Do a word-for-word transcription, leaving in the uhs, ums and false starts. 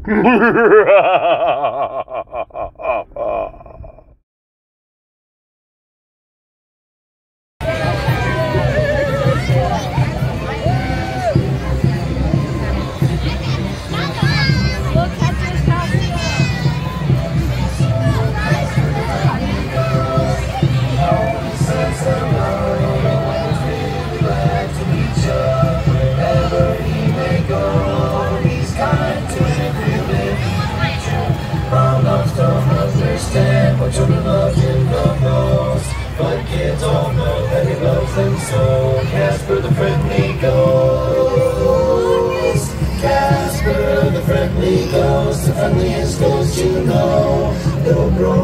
What children love him the most, but kids all know that he loves them so. Casper the friendly ghost, Casper the friendly ghost, the friendliest ghost you know. Little bro